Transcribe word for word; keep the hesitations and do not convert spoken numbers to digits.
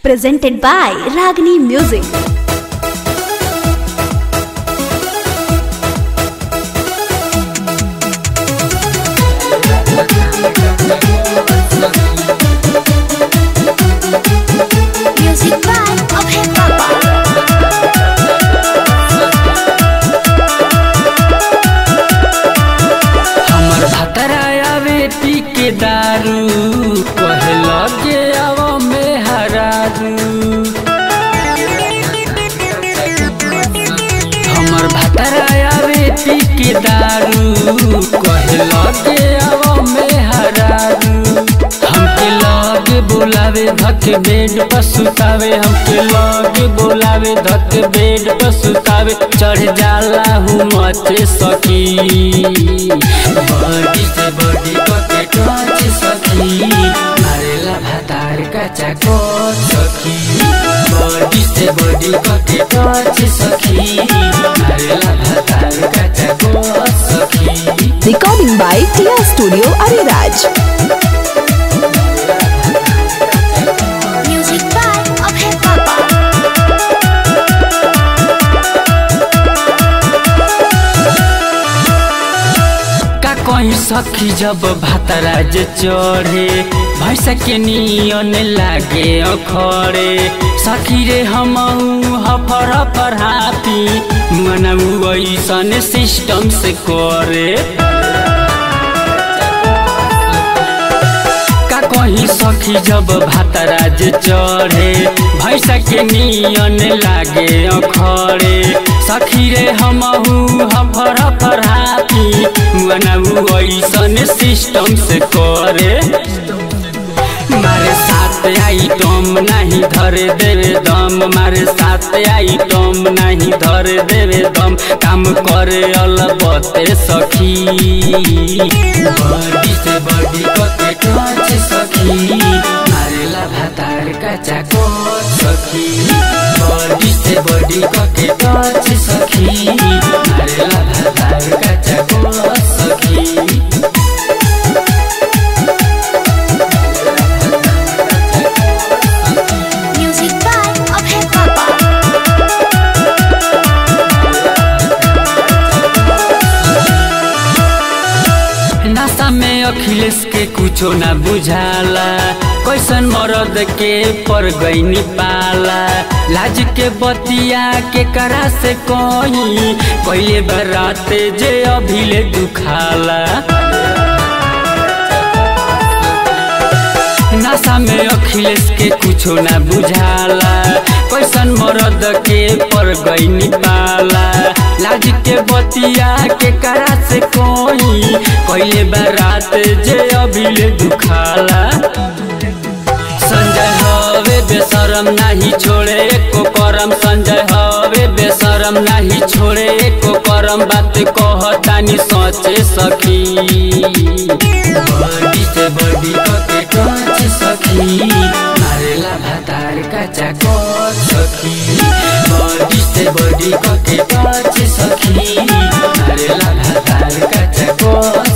Presented by Ragini Music. Music by Abhay Papa. हमर भतराया बेटी के दारू कहे लगे आवो में हरारू। हमर भतराया बेटी के दारू कहे लगे आवो में हरारू। हमके लगे बोलावे धक बेड पर सुतावे, हमके लगे बोलावे धक बेड पर सुतावे। चढ़ जाला हूँ मचे सखी, बॉडी से बॉडी को के टच सखी। मारेला भतार का चाको सखी, बॉडी से बॉडी को के टच सखी। मारेला भतार का चाको सखी। Recording by Tia Studio Ariraj. Music by Abhay Papa. का कहीं सखी जब भातराज चढ़े, भैंस के नियन लागे अखड़े। सखी रे हमहू हफर हफर हाथी, मनऊ ऐसन सिस्टम से करे। का कहीं सखी जब भातराज चढ़े, भैंस के नियन लागे अखड़े। सखी रे हमहू हफर हफर हाथी, मनऊ ऐसन सिस्टम से करे। मारे साथ आइटम नहीं धरे देवे दम, मारे साथ आइटम नहीं धरे देवे दम। काम करे अलबते सखी, बॉडी से बॉडी को के टच सखी। मारेला भतार का चाको सखी, बॉडी से बॉडी को के टच सखी। मारेला भतार का चाको सखी। नशा में अखिलेश के कुछो न बुझाला, कैसन मरद के पर गईनी पाला। लाज के बतिया के करा से कहीं, पहले बराते जे अभिले दुखाला। नशा में अखिलेश के कुछो न बुझाला, कैसन मरद के पर गईनी पाला। लाज के बतिया के करा से कोई, पहले बारात जे अभिले दुखाला। संजय हवे बेशरम नहीं छोड़े एको करम, संजय हवे बेशरम नहीं छोड़े एको करम। बात कहतानी सोचे सखी, बॉडी से बॉडी को के टच सखी। मारेला भतार का चाको सखी, बॉडी से बॉडी को के टच सखी। मारेला भतार का चाको